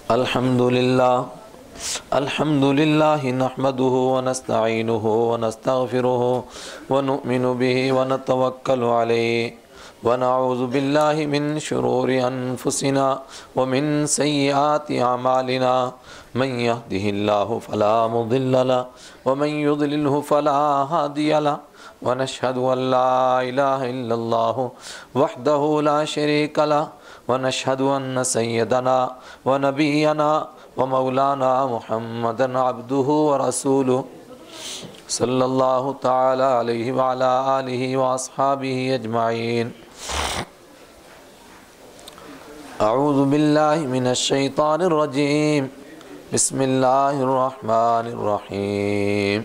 अल्हम्दुलिल्लाह नहमदुहु व नस्तईनुहु व नस्तगफिरुहु व नुमिनु बिहि व नतवक्कलु अलैहि व नऊज़ु बिल्लाहि मिन शुरूरि अनफुसिना व मिन सय्यिआति अमालिना मन यहदिहिल्लाहु फला मुदिल्ल लहु व मन युद्लिलहु फला हादिय लहु व नशहदु अन ला इलाहा इल्लल्लाहु वहदहु ला शरीका लहु व नशहदु अन्न सय्यदना व नबियना व मौलाना मुहम्मदन अब्दुहु व रसूलुहु सल्लल्लाहु तआला अलैहि व अला आलिहि व अस्हाबिहि अजमाइन। अऊज़ु बिल्लाहि मिनश शैतानिर रजीम। बिस्मिल्लाहिर रहमानिर रहीम।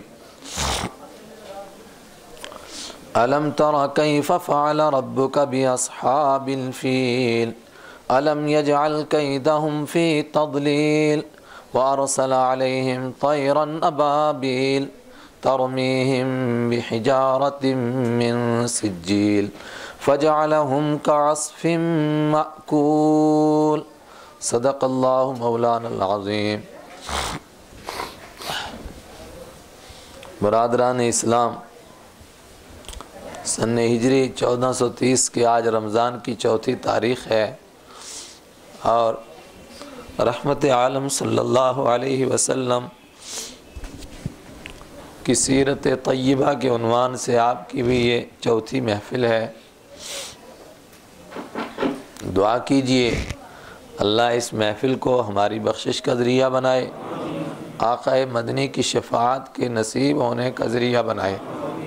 अलम तरा कैफ़ फ़अल रब्बुका बिअस्हाबिल फ़ील अलम यजअल कैदहुम फ़ी तज़लील व अरसल अलैहिम तयरन अबाबील तरमीहिम बिहिजारतिम मिन सिज्जील फजअलहुम कअस्फ़िम मअकूल। सदक़ल्लाहु मौलानल अज़ीम। बरादरान इस्लाम, सन हिजरी 1430 के आज रमज़ान की चौथी तारीख़ है और रहमत आलम सल्लल्लाहु अलैहि वसल्लम की सीरत तय्यबा के उन्वान से आपकी भी ये चौथी महफ़िल है। दुआ कीजिए अल्लाह इस महफ़िल को हमारी बख्शिश का ज़रिया बनाए, आक़ाए मदनी की शफ़ाअत के नसीब होने का ज़रिया बनाए,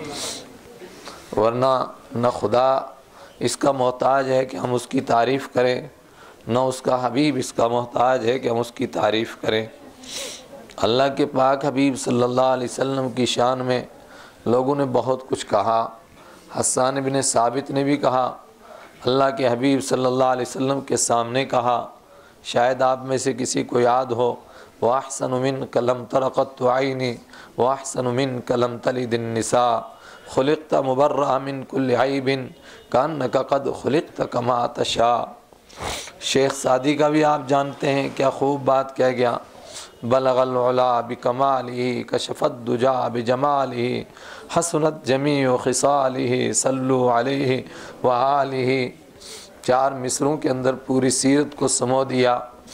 वरना न खुदा इसका मोहताज है कि हम उसकी तारीफ़ करें, न उसका हबीब इसका मोहताज है कि हम उसकी तारीफ़ करें। अल्लाह के पाक हबीब सल्लल्लाहु अलैहि वसल्लम की शान में लोगों ने बहुत कुछ कहा। हस्सान बिन साबित ने भी कहा, अल्लाह के हबीब सल्लल्लाहु अलैहि वसल्लम के सामने कहा, शायद आप में से किसी को याद हो, वअहसनु मिनका लम तरक़त ऐनी वअहसनु मिनका लम तलिदिन निसा खुलिक़त मुबर्रअ मिन कुल्लि ऐबिन कअन्नका क़द खुलिक़त कमा तशा। शेख सादी का भी आप जानते हैं क्या खूब बात कह गया, बलगल उला बिकमालिही कशफत दुजा बिजमालिही हसनत जमीउ खिसालिही सल्लु अलैहि व आलिही। 4 मिसरों के अंदर पूरी सीरत को समो दिया।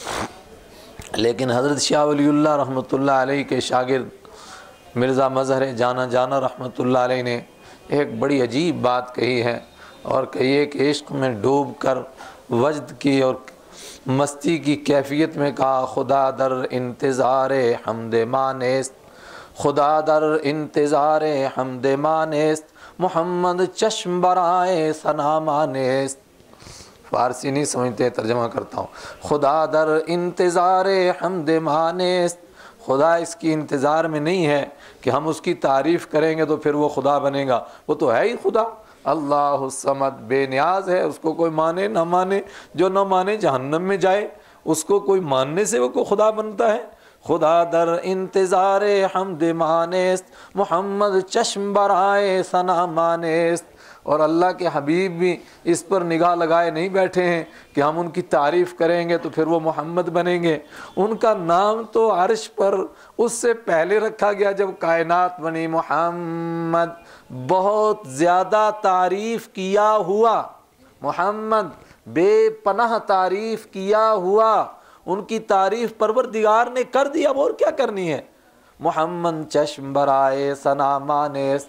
लेकिन हज़रत शाह वलीउल्लाह रहमतुल्लाह अलैहि के शागिर्द मिर्ज़ा मज़हर जाना जाना रहमतुल्लाह अलैहि ने एक बड़ी अजीब बात कही है और कही है कि इश्क़ में डूब कर वजद की और मस्ती की कैफियत में कहा, खुदा दर इंतज़ारे हमदे मानेस्त, खुदा दर इंतज़ारे हमदे मानेस्त, मोहम्मद चश्म बराए सना मानेस्त। फ़ारसी नहीं समझते, तर्जमा करता हूँ। खुदा दर इंतज़ारे हमदे मानेस्त, खुदा इसकी इंतज़ार में नहीं है कि हम उसकी तारीफ़ करेंगे तो फिर वो खुदा बनेगा, वो तो है ही खुदा। अल्लाहु समद, बेनियाज है, उसको कोई माने ना माने, जो ना माने जहन्नम में जाए, उसको कोई मानने से वो को खुदा बनता है। खुदा दर इंतज़ारे हमद मानेस्त, मोहम्मद चश्म बराए सना मानेस्त। और अल्लाह के हबीब भी इस पर निगाह लगाए नहीं बैठे हैं कि हम उनकी तारीफ़ करेंगे तो फिर वो मोहम्मद बनेंगे। उनका नाम तो अर्श पर उससे पहले रखा गया जब कायनात बनी। मोहम्मद बहुत ज़्यादा तारीफ़ किया हुआ, मोहम्मद बेपनाह तारीफ़ किया हुआ, उनकी तारीफ़ परवरदिगार ने कर दी, अब और क्या करनी है। मोहम्मद चश्म बराए सना मानेस्त,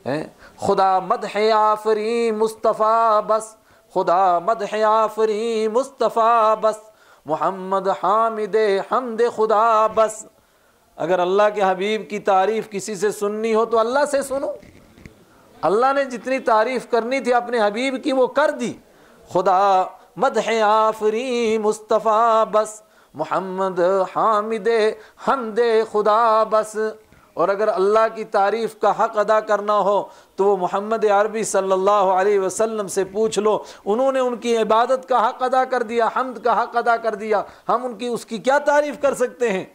खुदा मदह आफरी मुस्तफ़ा बस, खुदा मदह आफरी मुस्तफ़ा बस, मोहम्मद हामिदे हमदे खुदा बस। अगर अल्लाह के हबीब की तारीफ़ किसी से सुननी हो तो अल्लाह से सुनो। अल्लाह ने जितनी तारीफ़ करनी थी अपने हबीब की वो कर दी। खुदा मदह आफरी मुस्तफ़ा बस, मोहम्मद हामिदे हमदे खुदा बस। और अगर अल्लाह की तारीफ़ का हक़ अदा करना हो तो वो मोहम्मद अरबी सल्लल्लाहु अलैहि वसल्लम से पूछ लो, उन्होंने उनकी इबादत का हक़ अदा कर दिया, हम्द का हक़ अदा कर दिया, हम उनकी उसकी क्या तारीफ़ कर सकते हैं।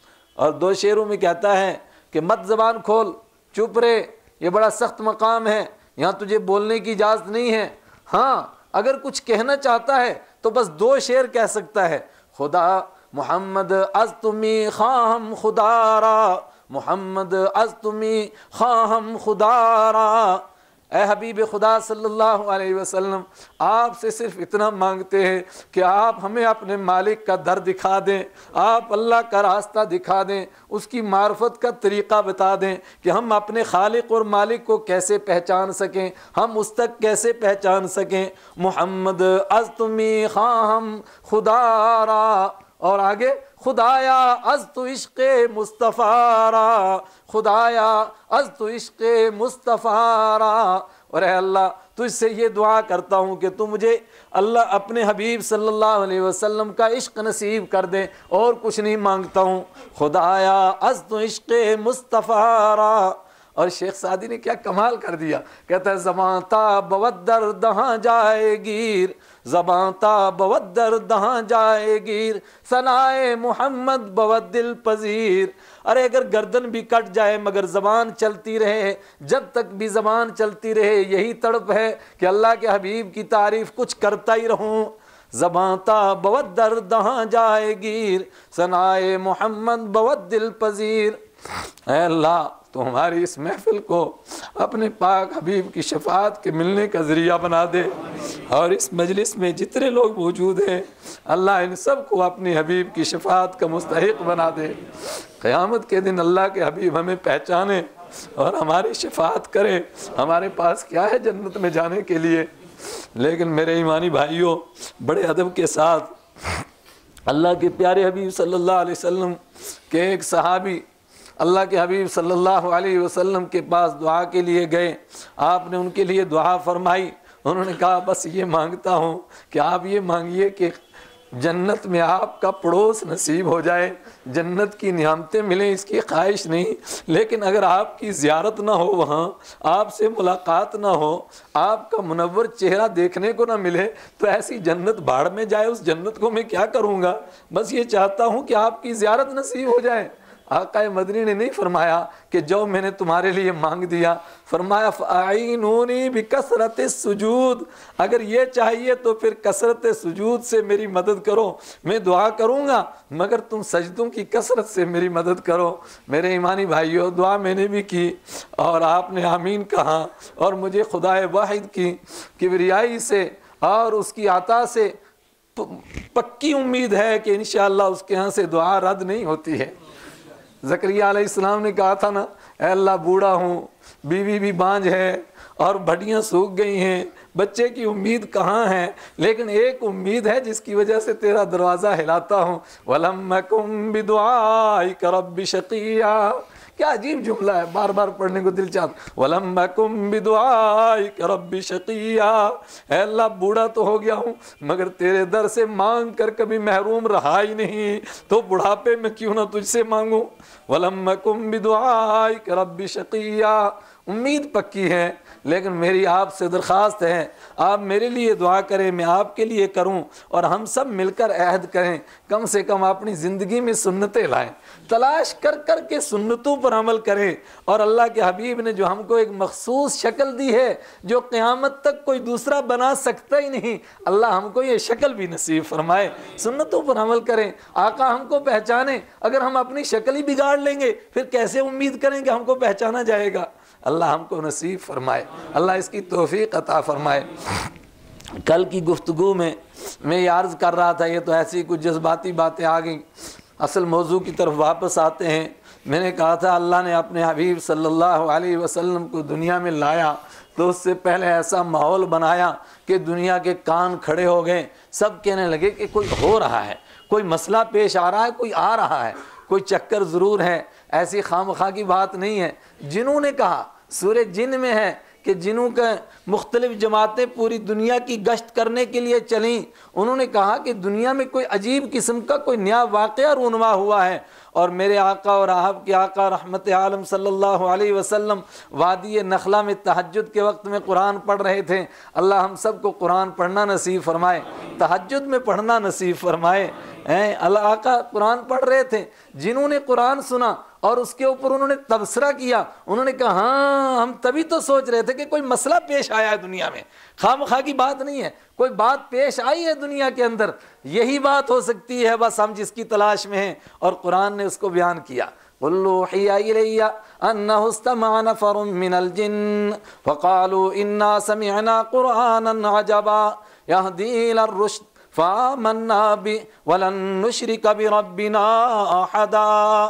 और 2 शेरों में कहता है कि मत ज़बान खोल, चुप रहे, ये बड़ा सख्त मकाम है, यहाँ तुझे बोलने की इजाज़त नहीं है। हाँ, अगर कुछ कहना चाहता है तो बस 2 शेर कह सकता है, खुदा मोहम्मद अज तुमी खाम खुदारा, मोहम्मद अज तुमी खाम खुदारा। ए हबीब खुदा सल्लल्लाहु अलैहि वसल्लम, आपसे सिर्फ इतना मांगते हैं कि आप हमें अपने मालिक का दर दिखा दें, आप अल्लाह का रास्ता दिखा दें, उसकी मार्फत का तरीक़ा बता दें कि हम अपने खालिक और मालिक को कैसे पहचान सकें, हम उस तक कैसे पहचान सकें। मोहम्मद अज तुमी खाम खुदारा, और आगे खुदाया अज तो इश्क़े मुस्तफ़ारा, खुदाया अज तो इश्क़े मुस्तफ़ारा। और अल्लाह तुझसे ये दुआ करता हूँ कि तू मुझे अल्लाह अपने हबीब सल्लल्लाहु अलैहि वसल्लम का इश्क़ नसीब कर दे, और कुछ नहीं मांगता हूँ। खुदाया अज तो इश्क़े मुस्तफ़ारा। और शेख सादी ने क्या कमाल कर दिया, कहता है ज़बाता बवद्दर दहाँ जाएगीर, ज़बाता बवद्दर दहाँ जाएगीर, सनाए मोहम्मद बवद्दिल पजीर। अरे अगर गर्दन भी कट जाए मगर ज़बान चलती रहे, जब तक भी ज़बान चलती रहे, यही तड़प है कि अल्लाह के हबीब की तारीफ़ कुछ करता ही रहूँ। ज़बाता बवद्दर दहाँ जाएगीर, सनाए मोहम्मद बवद्दिल पजीर। ऐ अल्लाह तो हमारी इस महफिल को अपने पाक हबीब की शफाअत के मिलने का ज़रिया बना दे, और इस मजलिस में जितने लोग मौजूद हैं अल्लाह इन सब को अपनी हबीब की शफाअत का मुस्तहिक बना दे। क़यामत के दिन अल्लाह के हबीब हमें पहचाने और हमारी शफाअत करे। हमारे पास क्या है जन्नत में जाने के लिए। लेकिन मेरे ईमानी भाइयों, बड़े अदब के साथ अल्लाह के प्यारे हबीब सल्लल्लाहु अलैहि वसल्लम के एक सहाबी अल्लाह के हबीब सल्लल्लाहु अलैहि वसल्लम के पास दुआ के लिए गए। आपने उनके लिए दुआ फरमाई। उन्होंने कहा बस ये मांगता हूँ कि आप ये मांगिए कि जन्नत में आपका पड़ोस नसीब हो जाए, जन्नत की नियामतें मिलें, इसकी ख्वाहिश नहीं। लेकिन अगर आपकी ज़ियारत ना हो, वहाँ आपसे मुलाकात ना हो, आपका मुनव्वर चेहरा देखने को ना मिले, तो ऐसी जन्नत भाड़ में जाए, उस जन्नत को मैं क्या करूँगा। बस ये चाहता हूँ कि आपकी ज़ियारत नसीब हो जाए। आक़ाए मदनी ने नहीं फरमाया कि जो मैंने तुम्हारे लिए मांग दिया, फरमाया फ़ाइनूनी बिकसरत सुजूद, अगर ये चाहिए तो फिर कसरत सुजूद से मेरी मदद करो। मैं दुआ करूँगा मगर तुम सजदों की कसरत से मेरी मदद करो। मेरे ईमानी भाइयों, दुआ मैंने भी की और आपने आमीन कहा, और मुझे खुदाए वाहिद की किबरियाई से और उसकी आता से पक्की उम्मीद है कि इंशाअल्लाह उसके यहाँ से दुआ रद्द नहीं होती है। ज़करिया अलैहिस्सलाम ने कहा था ना, ऐ अल्लाह बूढ़ा हूँ, बीवी भी बांझ है और भड़ियाँ सूख गई हैं, बच्चे की उम्मीद कहाँ है, लेकिन एक उम्मीद है जिसकी वजह से तेरा दरवाज़ा हिलाता हूँ। वलम यकुम बिदुआइका रब्बि शक़िया। क्या अजीब जुमला है, बार बार पढ़ने को दिल चाहता। वलम यकुम बिदुआइका रब्बि शक़िया। ऐ अल्लाह बूढ़ा तो हो गया हूँ मगर तेरे दर से मांग कर कभी महरूम रहा ही नहीं, तो बुढ़ापे में क्यों ना तुझसे मांगूँ। वलम यकुम बिदुआइका रब्बि शक़िया। उम्मीद पक्की है, लेकिन मेरी आपसे दरख्वास्त है आप मेरे लिए दुआ करें, मैं आपके लिए करूं, और हम सब मिलकर अहद करें कम से कम अपनी ज़िंदगी में सुन्नतें लाएं, तलाश कर कर के सुन्नतों पर अमल करें। और अल्लाह के हबीब ने जो हमको एक मखसूस शक्ल दी है जो क़यामत तक कोई दूसरा बना सकता ही नहीं, अल्लाह हमको ये शक्ल भी नसीब फरमाए। सुन्नतों पर अमल करें, आका हमको पहचाने। अगर हम अपनी शक्ल ही बिगाड़ लेंगे फिर कैसे उम्मीद करें कि हमको पहचाना जाएगा। अल्लाह हमको नसीब फरमाए, अल्लाह इसकी तौफीक अता फरमाए। कल की गुफ्तगू में मैं ये अर्ज़ कर रहा था, ये तो ऐसी कुछ जज्बाती बातें आ गई। असल मौजू की तरफ वापस आते हैं। मैंने कहा था अल्लाह ने अपने हबीब सल्लल्लाहु अलैहि वसल्लम को दुनिया में लाया तो उससे पहले ऐसा माहौल बनाया कि दुनिया के कान खड़े हो गए। सब कहने लगे कि कोई हो रहा है, कोई मसला पेश आ रहा है, कोई आ रहा है, कोई चक्कर ज़रूर है। ऐसी खामखा की बात नहीं है। जिन्हों ने कहा, सूरह जिन में है कि जिन्हों का मुख्तलिफ जमातें पूरी दुनिया की गश्त करने के लिए चलीं, उन्होंने कहा कि दुनिया में कोई अजीब किस्म का कोई नया वाक़या रूनुमा हुआ है। और मेरे आका और आप के आका रहमत आलम सल्लल्लाहु अलैहि वसल्लम वादी नखला में तहज्जुद के वक्त में कुरान पढ़ रहे थे। अल्लाह हम सब को कुरान पढ़ना नसीब फरमाए, तहज्जुद में पढ़ना नसीब फरमाए। अल्लाह आका कुरान पढ़ रहे थे, जिन्होंने कुरान सुना और उसके ऊपर उन्होंने तबसरा किया। उन्होंने कहा हाँ हम तभी तो सोच रहे थे कि कोई मसला पेश आया है दुनिया में, खामखा की बात नहीं है, कोई बात पेश आई है दुनिया के अंदर, यही बात हो सकती है, बस हम जिसकी तलाश में हैं। और कुरान ने उसको बयान किया, अन्नहु इस्तमअ नफरुम मिनल जिन्न फक़ालू इन्ना समिअना क़ुरआनन अजबा यहदी इलर रुश्द फ़ामन्ना बिही वलन नुश्रिक बिरब्बिना अहदा।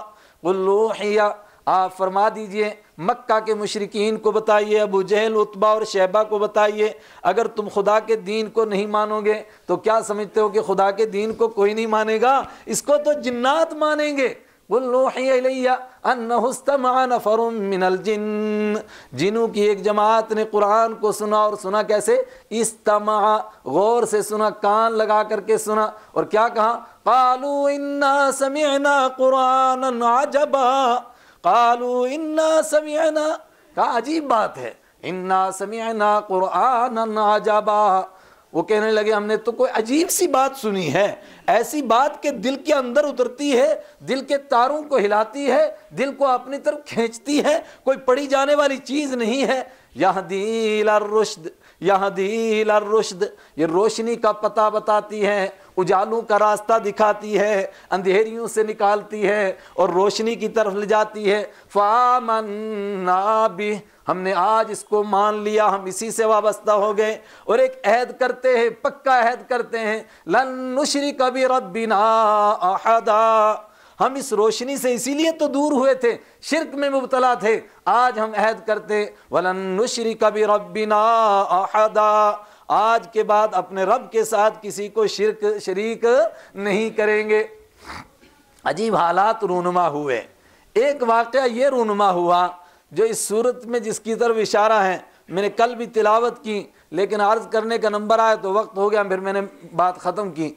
आप फरमा दीजिए मक्का के मुशरिकीन को बताइए, अबू जहल, उतबा और शैबा को बताइए, अगर तुम खुदा के दीन को नहीं मानोगे तो क्या समझते हो कि खुदा के दीन को कोई नहीं मानेगा? इसको तो जिन्नात मानेंगे। अन्नहु इस्तमअ नफरुम मिनल जिन्न, जिन्नों की एक जमात ने कुरान को सुना, और सुना कैसे? इस्तमअ, गौर से सुना, कान लगा करके सुना, और क्या कहा? क़ालू इन्ना समिअना क़ुरआनन अजबा, क़ालू इन्ना समिअना, क्या अजीब बात है, इन्ना समिअना क़ुरआनन अजबा। वो कहने लगे हमने तो कोई अजीब सी बात सुनी है, ऐसी बात के दिल के अंदर उतरती है, दिल के तारों को हिलाती है, दिल को अपनी तरफ खींचती है, कोई पढ़ी जाने वाली चीज नहीं है। यहदी इलर रुश्द, यहदी इलर रुश्द, ये रोशनी का पता बताती है, उजालों का रास्ता दिखाती है, अंधेरियों से निकालती है और रोशनी की तरफ ले जाती है। फ़ामन्ना बिही, हमने आज इसको मान लिया, हम इसी से वाबस्ता हो गए, और एक अहद करते हैं, पक्का अहद करते हैं, लन नुश्रिक बिरब्बिना अहदा, हम इस रोशनी से इसीलिए तो दूर हुए थे, शिर्क में मुब्तला थे, आज हम अहद करते वलन नुश्रिक बिरब्बिना अहदा, आज के बाद अपने रब के साथ किसी को शरीक नहीं करेंगे। अजीब हालात रूनुमा हुए। एक वाक़या ये रूनुमा हुआ जो इस सूरत में जिसकी तरफ इशारा है, मैंने कल भी तिलावत की, लेकिन अर्ज करने का नंबर आया तो वक्त हो गया, फिर मैंने बात ख़त्म की।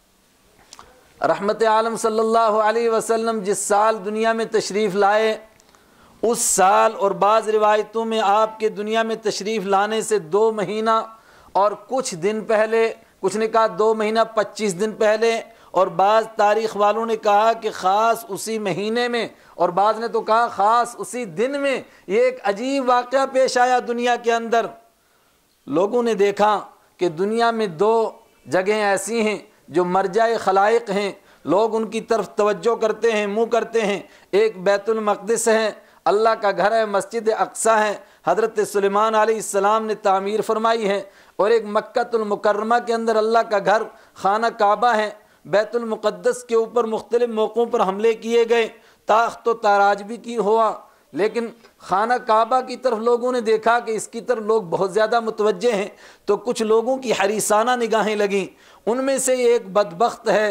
रहमत आलम सल्लल्लाहु अलैहि वसल्लम जिस साल दुनिया में तशरीफ़ लाए, उस साल और बाज़ रिवायतों में आपके दुनिया में तशरीफ़ लाने से 2 महीना और कुछ दिन पहले, कुछ ने कहा 2 महीना 25 दिन पहले, और बाज़ तारीख़ वालों ने कहा कि ख़ास उसी महीने में, और बाज़ ने तो कहा ख़ास उसी दिन में ये एक अजीब वाक़या पेश आया दुनिया के अंदर। लोगों ने देखा कि दुनिया में 2 जगहें ऐसी हैं जो मरजाए खलाइक हैं, लोग उनकी तरफ तवज्जो करते हैं, मुँह करते हैं। एक बैतुल मक़दिस है, अल्लाह का घर है, मस्जिद अक्सा है, हज़रत सुलेमान अलैहिस्सलाम ने तामीर फरमाई है, और एक मक्कातुल मुकर्रमा के अंदर अल्लाह का घर खाना काबा है। बैतुल मुक़द्दस के ऊपर मुख्तलिफ मौक़ों पर हमले किए गए, ताख्त व ताराज भी की हुआ, लेकिन खाना काबा की तरफ लोगों ने देखा कि इसकी तरफ लोग बहुत ज़्यादा मुतवज्जे हैं, तो कुछ लोगों की हरीसाना निगाहें लगीं। उनमें से एक बदबख्त है,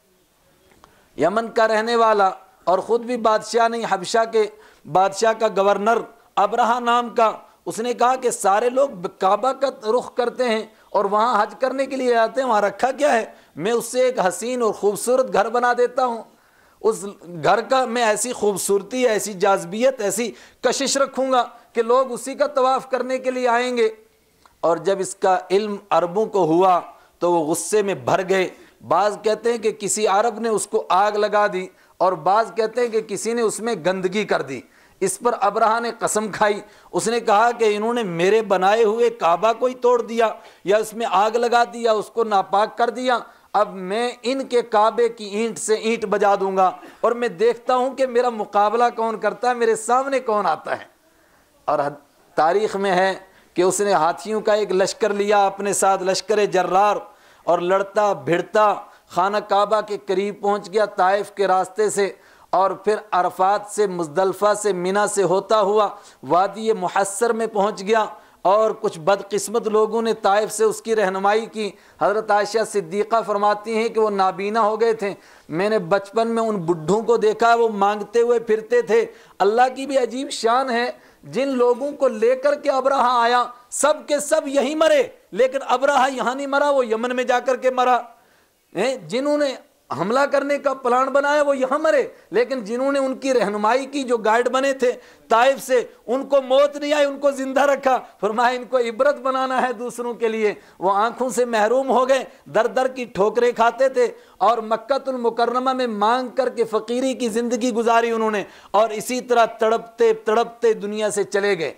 यमन का रहने वाला, और ख़ुद भी बादशाह नहीं, हबशा के बादशाह का गवर्नर अबरहा नाम का। उसने कहा कि सारे लोग काबा का रुख करते हैं और वहाँ हज करने के लिए आते हैं, वहाँ रखा क्या है, मैं उससे एक हसीन और ख़ूबसूरत घर बना देता हूँ, उस घर का मैं ऐसी खूबसूरती, ऐसी जाज़बियत, ऐसी कशिश रखूँगा कि लोग उसी का तवाफ़ करने के लिए आएंगे। और जब इसका इल्म अरबों को हुआ तो वो गुस्से में भर गए। बाज़ कहते हैं कि किसी अरब ने उसको आग लगा दी, और बाज़ कहते हैं कि किसी ने उसमें गंदगी कर दी। इस पर अबरहा ने कसम खाई, उसने कहा कि इन्होंने मेरे बनाए हुए काबा को ही तोड़ दिया या उसमें आग लगा दी या उसको नापाक कर दिया, अब मैं इनके काबे की ईंट से ईंट बजा दूंगा और मैं देखता हूं कि मेरा मुकाबला कौन करता है, मेरे सामने कौन आता है। और तारीख़ में है कि उसने हाथियों का एक लश्कर लिया अपने साथ, लश्कर जर्रार, और लड़ता भिड़ता खाना काबा के करीब पहुंच गया ताइफ के रास्ते से, और फिर अरफात से, मुज़दलिफ़ा से, मिना से होता हुआ वादी मुहस्सर में पहुंच गया। और कुछ बदकिस्मत लोगों ने ताइफ से उसकी रहनुमाई की। हज़रत आयशा सिद्दीक़ा फरमाती हैं कि वो नाबीना हो गए थे। मैंने बचपन में उन बुढ़ों को देखा, वो मांगते हुए फिरते थे। अल्लाह की भी अजीब शान है, जिन लोगों को लेकर के अबरहा आया सब के सब यहीं मरे, लेकिन अबरहा यहाँ नहीं मरा, वो यमन में जाकर के मरा। जिन्होंने हमला करने का प्लान बनाया वो यहाँ मरे, लेकिन जिन्होंने उनकी रहनुमाई की, जो गाइड बने थे ताइफ से, उनको मौत नहीं आई, उनको जिंदा रखा। फरमाया इनको इबरत बनाना है दूसरों के लिए। वो आंखों से महरूम हो गए, दर दर की ठोकरें खाते थे और मक्कातुल मुकर्रमा में मांग करके फ़कीरी की ज़िंदगी गुजारी उन्होंने, और इसी तरह तड़पते तड़पते दुनिया से चले गए।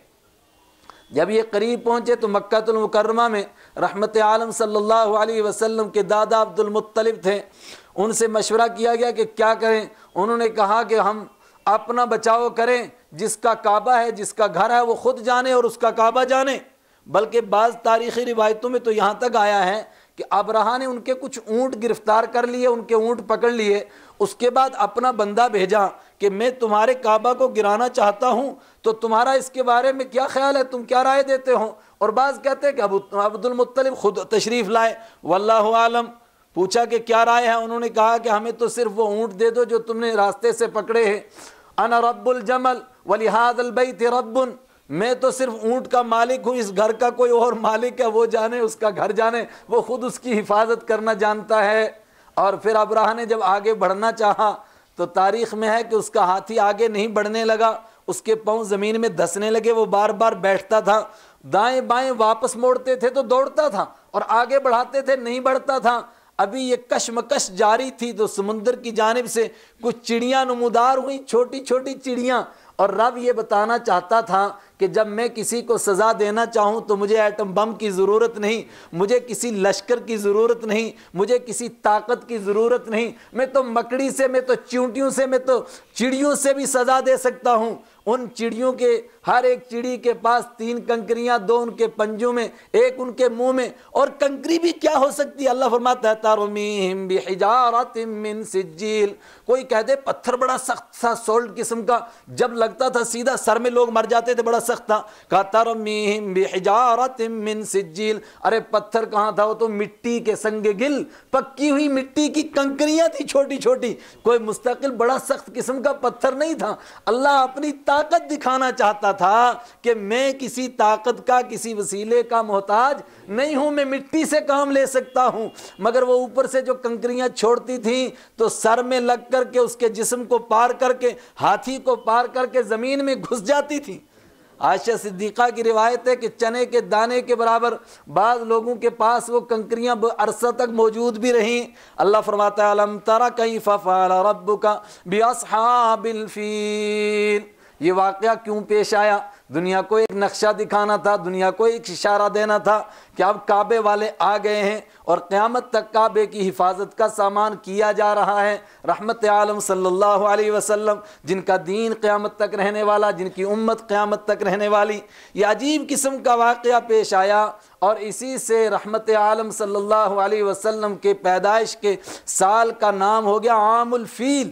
जब ये करीब पहुँचे तो मक्कातुल मुकर्रमा में रहमत आलम सल्लल्लाहु अलैहि वसल्लम के दादा अब्दुल मुत्तलिब थे। उनसे मशवरा किया गया कि क्या करें। उन्होंने कहा कि हम अपना बचाव करें, जिसका काबा है, जिसका घर है, वो खुद जाने और उसका काबा जाने। बल्कि बाज़ तारीख़ी रिवायतों में तो यहाँ तक आया है कि अबरहा ने उनके कुछ ऊँट गिरफ्तार कर लिए, उनके ऊँट पकड़ लिए, उसके बाद अपना बंदा भेजा कि मैं तुम्हारे काबा को गिराना चाहता हूँ, तो तुम्हारा इसके बारे में क्या ख्याल है, तुम क्या राय देते हो। और बाज़ कहते हैं कि अब्दुल मुत्तलिब खुद तशरीफ़ लाए, वल्लाहु आलम। पूछा कि क्या राय है, उन्होंने कहा कि हमें तो सिर्फ वो ऊँट दे दो जो तुमने रास्ते से पकड़े हैं। अना रब्बुल जमल वलिहादल बैत रब्बुन, मैं तो सिर्फ ऊँट का मालिक हूँ, इस घर का कोई और मालिक है, वो जाने, उसका घर जाने, वो खुद उसकी हिफाजत करना जानता है। और फिर अबराहा ने जब आगे बढ़ना चाहा तो तारीख़ में है कि उसका हाथी आगे नहीं बढ़ने लगा, उसके पाँव ज़मीन में धंसने लगे, वो बार बार बैठता था, दाएं बाएं वापस मोड़ते थे तो दौड़ता था, और आगे बढ़ाते थे नहीं बढ़ता था। अभी ये कशमकश जारी थी तो समुंदर की जानिब से कुछ चिड़ियाँ नमूदार हुई, छोटी छोटी चिड़ियाँ, और रब ये बताना चाहता था कि जब मैं किसी को सज़ा देना चाहूँ तो मुझे एटम बम की ज़रूरत नहीं, मुझे किसी लश्कर की ज़रूरत नहीं, मुझे किसी ताकत की ज़रूरत नहीं। मैं तो मकड़ी से, मैं तो चींटियों से, मैं तो चिड़ियों से भी सज़ा दे सकता हूँ। उन चिड़ियों के हर एक चिड़ी के पास 3 कंकरियाँ, 2 उनके पंजों में, 1 उनके मुंह में, और कंकरी भी क्या हो सकती है। अल्लाह फरमाता है तरमीहिम बिहिजारतिम मिन सिज्जील, कोई कह दे पत्थर बड़ा सख्त सा, सोल्ट किस्म का, जब लगता था सीधा सर में लोग मर जाते थे, बड़ा सख्त था। कहा तरमीहिम बिहिजारतिम मिन सिज्जील, अरे पत्थर कहाँ था, वो तो मिट्टी के संगे गिल, पक्की हुई मिट्टी की कंकरियाँ थी छोटी छोटी, कोई मुस्तकिल बड़ा सख्त किस्म का पत्थर नहीं था। अल्लाह अपनी ताकत दिखाना चाहता था कि मैं किसी ताकत का, किसी वसीले का मोहताज नहीं हूं, मैं मिट्टी से काम ले सकता हूं। मगर वो ऊपर से जो कंकरियां छोड़ती थी तो सर में लग करके उसके जिस्म को पार करके, हाथी को पार करके जमीन में घुस जाती थी। आयशा सिद्दीक़ा की रिवायत है कि चने के दाने के बराबर बाद लोगों के पास वो कंकरियां अरसा तक मौजूद भी रहीं। अल्लाह फरमाता है अलम तरा कैफ़ फ़अल रब्बुका बिअस्हाबिल फ़ील, ये वाक़या क्यों पेश आया। दुनिया को एक नक्शा दिखाना था, दुनिया को एक इशारा देना था कि अब काबे वाले आ गए हैं और क़यामत तक काबे की हिफाजत का सामान किया जा रहा है। रहमत आलम सल्लल्लाहु अलैहि वसल्लम, जिनका दीन क़यामत तक रहने वाला, जिनकी उम्मत क़यामत तक रहने वाली, ये अजीब किस्म का वाक़या पेश आया। और इसी से रहमत आलम सल्लल्लाहु अलैहि वसल्लम के पैदाइश के साल का नाम हो गया आमुल फ़ील।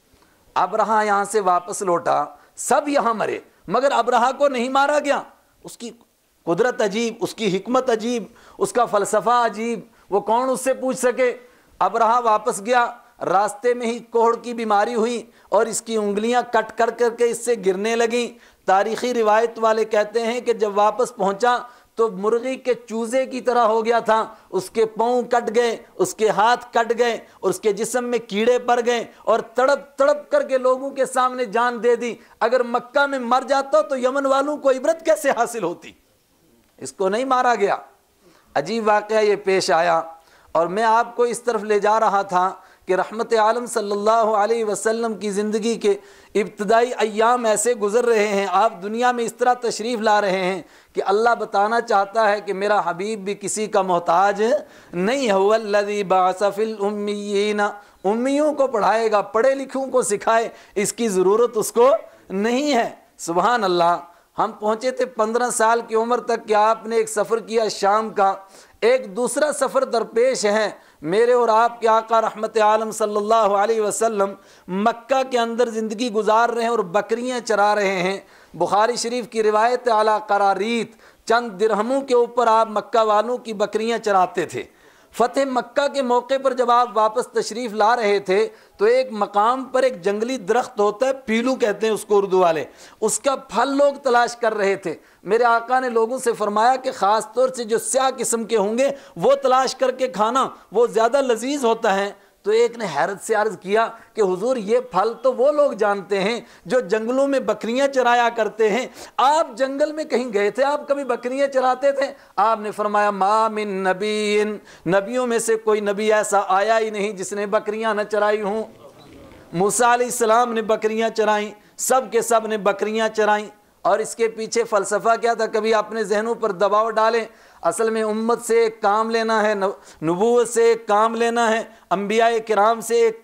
अबरहा यहाँ से वापस लौटा, सब यहाँ मरे, मगर अबरहा को नहीं मारा गया। उसकी कुदरत अजीब, उसकी हिकमत अजीब, उसका फ़लसफ़ा अजीब, वो कौन उससे पूछ सके। अबरहा वापस गया, रास्ते में ही कोहड़ की बीमारी हुई और इसकी उंगलियां कट कर करके इससे गिरने लगीं। तारीख़ी रिवायत वाले कहते हैं कि जब वापस पहुंचा तो मुर्गी के चूजे की तरह हो गया था, उसके पाँव कट गए, उसके हाथ कट गए और उसके जिस्म में कीड़े पड़ गए और तड़प तड़प करके लोगों के सामने जान दे दी। अगर मक्का में मर जाता तो यमन वालों को इबरत कैसे हासिल होती। इसको नहीं मारा गया। अजीब वाक़या ये पेश आया। और मैं आपको इस तरफ ले जा रहा था कि रहमत आलम सल्लल्लाहु अलैहि वसल्लम की ज़िंदगी के इब्तदाई अय्याम ऐसे गुज़र रहे हैं, आप दुनिया में इस तरह तशरीफ़ ला रहे हैं कि अल्लाह बताना चाहता है कि मेरा हबीब भी किसी का मोहताज नहीं है। हुवल्लज़ी बअसा फ़िल उम्मिय्यीना, उम्मियों को पढ़ाएगा, पढ़े लिखों को सिखाए, इसकी ज़रूरत उसको नहीं है। सुबहान अल्लाह। हम पहुँचे थे 15 साल की उम्र तक कि आपने एक सफ़र किया शाम का। एक दूसरा सफ़र दरपेश है, मेरे और आपके आका रहमत आलम सल्लल्लाहु अलैहि वसल्लम मक्का के अंदर ज़िंदगी गुजार रहे हैं और बकरियां चरा रहे हैं। बुखारी शरीफ की रिवायत अला करारीत, चंद दिरहमों के ऊपर आप मक्का वालों की बकरियां चराते थे। फ़तेह मक्का के मौके पर जब आप वापस तशरीफ़ ला रहे थे तो एक मकाम पर एक जंगली दरख्त होता है, पीलू कहते हैं उसको उर्दू वाले, उसका फल लोग तलाश कर रहे थे। मेरे आका ने लोगों से फरमाया कि ख़ास तौर से जो स्याह किस्म के होंगे वो तलाश करके खाना, वो ज़्यादा लजीज होता है। तो एक ने हैरत से अर्ज़ किया कि हुजूर ये फल तो वो लोग जानते हैं जो जंगलों में बकरियां चराया करते हैं, आप जंगल में कहीं गए थे, आप कभी बकरियां चराते थे? आपने फरमाया मा मिन नबीन, नबियों में से कोई नबी ऐसा आया ही नहीं जिसने बकरियां न चराई हों। मूसा अलैहिस्सलाम ने बकरियां चराई, सब के सब ने बकरियां चराई। और इसके पीछे फ़लसफ़ा क्या था? कभी अपने जहनों पर दबाव डालें, असल में उम्मत से एक काम लेना है, नबूवत से एक काम लेना है, अंबिया किराम से एक